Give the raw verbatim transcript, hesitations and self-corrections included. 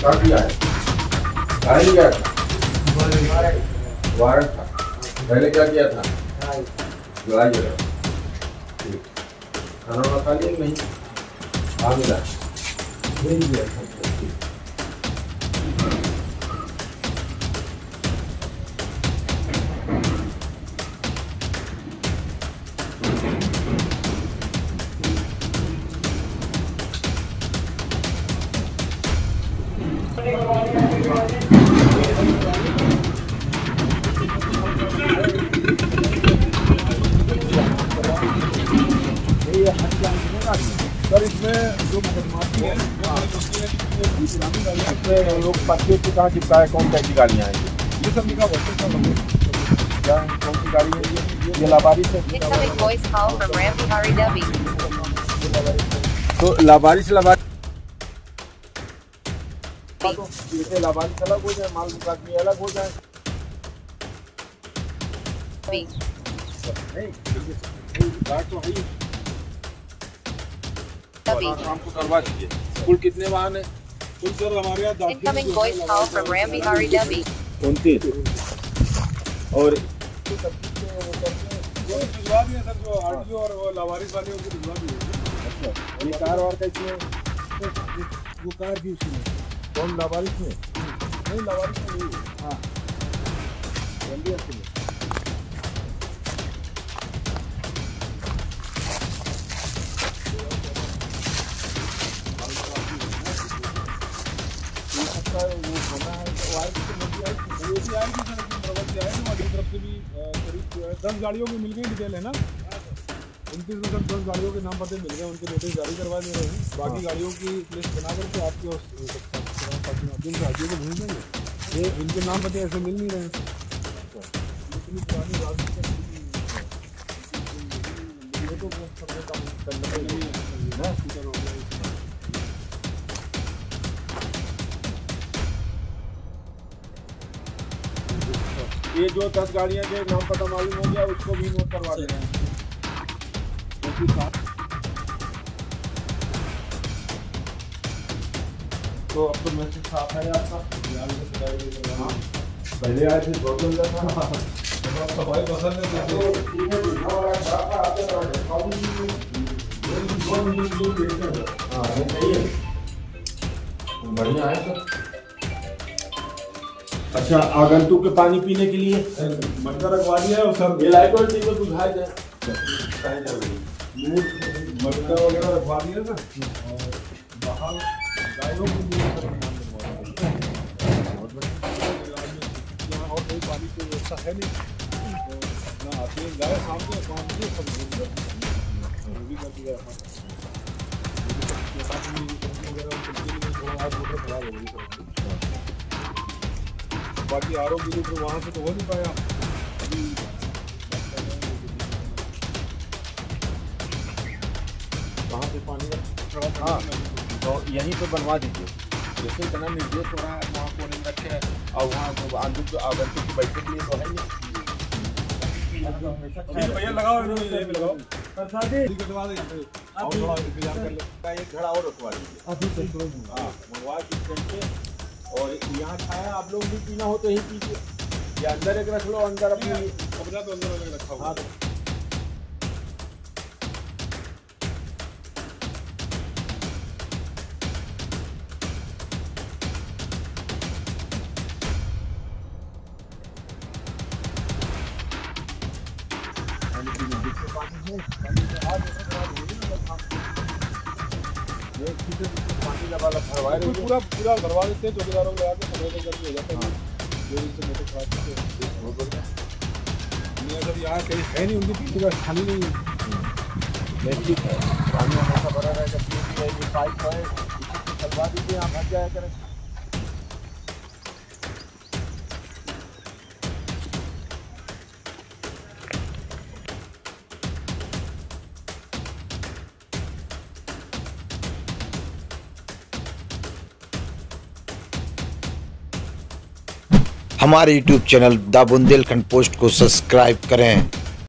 क्या किया है? कहाँ गया था? वारंट था। पहले क्या किया था? लड़ाई जगह। ठीक। खाना वाना खा लिया नहीं? हाँ मिला। नहीं मिला। सर इसमें जो बदमाशी है इसमें लोग पर्चे पे कहाँ चिपका है, कौन कैसी गाड़ियाँ हैं ये सब लिखा हुआ क्या कौन सी गाड़ी है ये ये लावारिस है। तो लावारिस लावारिस जैसे लावारिस अलग हो जाए, माल मुकादमी अलग हो जाए। काम को करवा दीजिए। कुल कितने वाहन है? कुल सर हमारे यहाँ उनतीस और भिजवा दिए सर, जो आरटीओ और वो लावारिस वाले उनको भिजवा दिए। अच्छा ये कार और कैसी है? वो कार भी उसमें कौन लावारिस में? नहीं लावारिस में नहीं। हाँ जल्दी अच्छी वो होना है तो आएगी तो नदी आएगी, वो भी आएगी सर, प्रवत से आएगी। हमारी तरफ से भी करीब दस गाड़ियों की मिल गई डिटेल है ना, उनतीस में सब दस गाड़ियों के नाम पते मिल गए, उनके नोटिस जारी करवा दे रहे हैं। बाकी गाड़ियों की लिस्ट बना करके आपके माध्यम से आगे को भेज देंगे। ये इनके नाम पते ऐसे मिल नहीं रहे हैं। इतनी पुरानी ये जो दस गाड़ियां के नाम पता मालूम हो गया उसको भी नोट करवा देना है। तो अब तो मैसेज साफ है आपका। पहले आए थे दो दिन था सफाई पसंद है। बढ़िया है सर। अच्छा आगंतुक के पानी पीने के लिए मटका रखवा दिया है सर। ये लाइट और टीवी बुझा जाए मटका वगैरह रखवा दिया था। बाहर गायों के लिए और कोई पानी की व्यवस्था है नहीं, ना आती है गाय शाम को पानी की सब भी कर दिया। थोड़ा मोटर खराब हो गई, बाकी आर ओ किलोमीटर वहाँ से तो हो नहीं पाया। अभी कहाँ से पानी का? हाँ तो यहीं पे बनवा दीजिए। जैसे इतना निर्देश हो रहा है वहाँ कोने रखे है और वहाँ तो आगंतुक आगंतुक की बैठने के लिए तो है नहीं। भैया लगाओ लगाओ कटवा देंगे और थोड़ा इंतजार कर लो। एक घड़ा और रखवा दीजिए। हाँ मंगवा दीजिए। और यहाँ खाया आप लोग भी पीना हो तो यही पीजिए, या अंदर एक रख लो, अंदर अपनी कपड़ा तो अंदर अंदर रखा हुआ। हाँ पानी लगा भरवा रहे पूरा पूरा भरवा देते हैं। चौकीदारों को लगा के समय करके हो जाता है। जो इनसे मोटर खराब करते हैं बहुत बढ़िया। सर यहाँ कहीं है नहीं, उनकी पीछे का खाली नहीं है। ठीक है पानी हमेशा भरा रहेगा। ये पाइप है इसी से चलवा दीजिए, आप हट जाया करें। हमारे YouTube channel the Bundelkhand post को सब्सक्राइब करें।